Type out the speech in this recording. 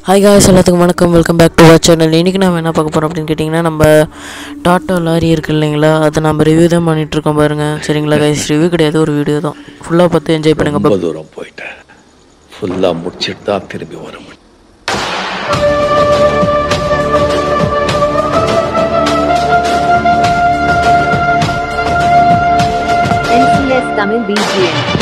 Hi guys, எல்லாத்துக்கும் வணக்கம். Welcome back to our channel. இன்றைக்கி நம்ம என்ன பார்க்க போகிறோம் அப்படின்னு கேட்டிங்கன்னா, நம்ம டாட்டா லாரி இருக்குது இல்லைங்களா, அதை நம்ம ரிவ்யூ தான் பண்ணிகிட்ருக்கோம் பாருங்கள். சரிங்களா கைஸ், ரிவ்யூ கிடையாது, ஒரு வீடியோ தான். ஃபுல்லாக பார்த்து என்ஜாய் பண்ணுங்கள். ரொம்ப தூரம் போயிட்டேன், ஃபுல்லாக முடிச்சுட்டு தான் திரும்பி வர முடியும். தமிழ் BGM